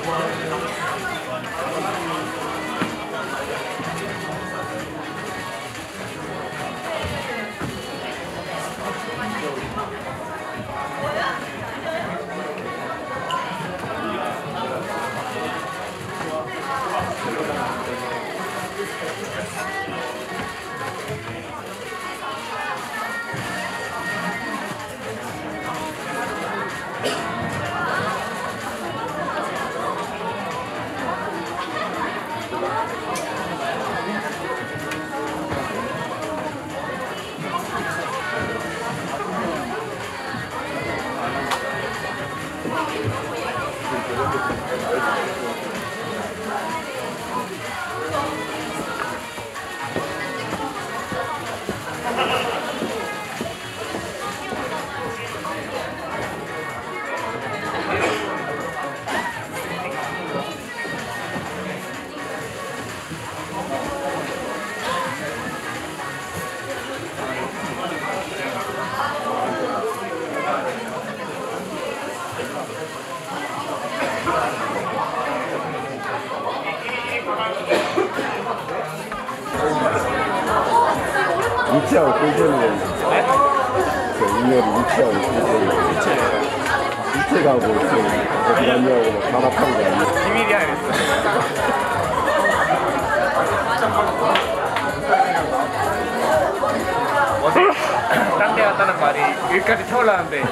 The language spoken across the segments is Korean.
위치하고 꿀잼이네. 저 인연이 위치하고 꿀잼이네. 위치가 뭐 어디 갔냐고 막 단합한 거 아니야? 비밀이야 이랬어. 어제 딴 데 갔다는 말이 여기까지 태올라는데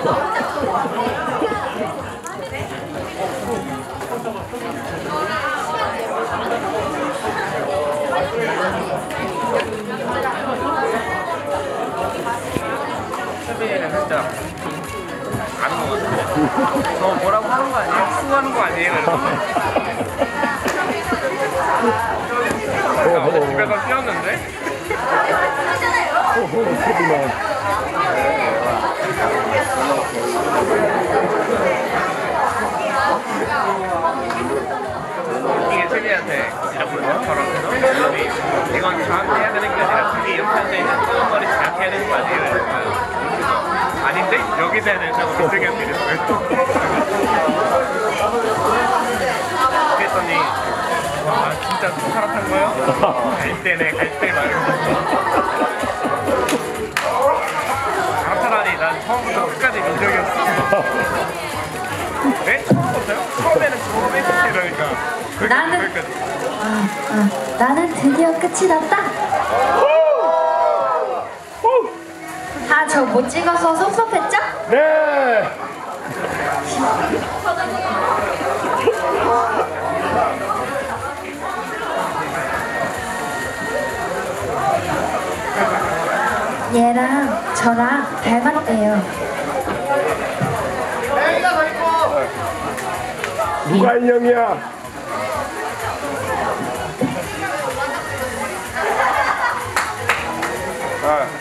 수빈이는 살짝 아는 거 같은데 너 뭐라고 하는 거 아니에요? 수고하는 거 아니에요? 아까 어제 집에서 뛰었는데? 소비만. 이게 수빈이한테 이렇게 걸어서 이건 저한테 해야 되는 게 아니라 그게 이렇게 앉아있는 검은 머리 저렇게 해야 되는 거 아니에요? 아닌데? 여기서 해야 되는다고 민석이한테 이랬어요. 그랬더니 와 진짜 갈아탄 거요? 갈 때네 갈 때 말고 갈아타라니 난 처음부터 끝까지 민석이었어. 왜? 처음부터요? 처음에는 처음 했었지 그러니까 나는 드디어 끝이 났다. 아, 저 못 찍어서 섭섭했죠? 네. 얘랑 저랑 닮았대요. 누가 인형이야? 아.